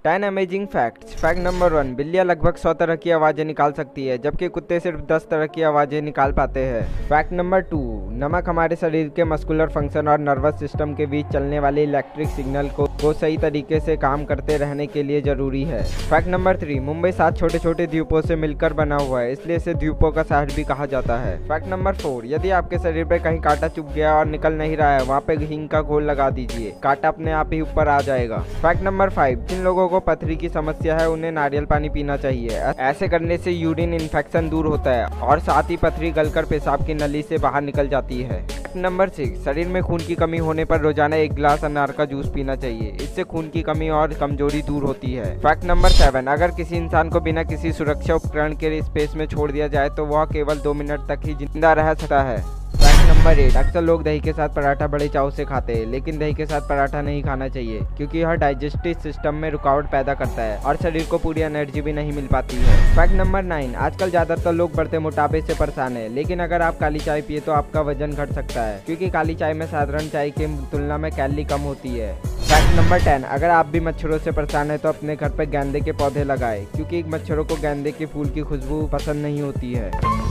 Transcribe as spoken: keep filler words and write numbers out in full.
Ten amazing facts. Fact number one, बिल्लियाँ लगभग सौ तरह की आवाज़ें निकाल सकती है, जबकि कुत्ते सिर्फ दस तरह की आवाज़ें निकाल पाते हैं। फैक्ट नंबर टू, नमक हमारे शरीर के मस्कुलर फंक्शन और नर्वस सिस्टम के बीच चलने वाले इलेक्ट्रिक सिग्नल को, को सही तरीके से काम करते रहने के लिए जरूरी है। फैक्ट नंबर थ्री, मुंबई सात छोटे छोटे द्वीपों से मिलकर बना हुआ है, इसलिए इसे द्वीपों का शहर भी कहा जाता है। फैक्ट नंबर फोर, यदि आपके शरीर पर कहीं कांटा चुभ गया और निकल नहीं रहा है, वहाँ पे हींग का घोल लगा दीजिए, कांटा अपने आप ही ऊपर आ जाएगा। फैक्ट नंबर फाइव, जिन लोगों को पथरी की समस्या है उन्हें नारियल पानी पीना चाहिए। ऐसे करने से यूरिन इन्फेक्शन दूर होता है और साथ ही पथरी गलकर पेशाब की नली से बाहर निकल जाती है। फैक्ट नंबर सिक्स, शरीर में खून की कमी होने पर रोजाना एक गिलास अनार का जूस पीना चाहिए, इससे खून की कमी और कमजोरी दूर होती है। फैक्ट नंबर सेवन, अगर किसी इंसान को बिना किसी सुरक्षा उपकरण के स्पेस में छोड़ दिया जाए तो वह केवल दो मिनट तक ही जिंदा रह सकता है। फैक्ट नंबर एट, अक्सर लोग दही के साथ पराठा बड़े चाव से खाते हैं, लेकिन दही के साथ पराठा नहीं खाना चाहिए क्योंकि यह डाइजेस्टिव सिस्टम में रुकावट पैदा करता है और शरीर को पूरी एनर्जी भी नहीं मिल पाती है। फैक्ट नंबर नाइन, आजकल ज्यादातर लोग बढ़ते मोटापे से परेशान है, लेकिन अगर आप काली चाय पिए तो आपका वजन घट सकता है क्योंकि काली चाय में साधारण चाय की तुलना में कैलोरी कम होती है। फैक्ट नंबर टेन, अगर आप भी मच्छरों से परेशान है तो अपने घर पर गेंदे के पौधे लगाएं क्योंकि मच्छरों को गेंदे के फूल की खुशबू पसंद नहीं होती है।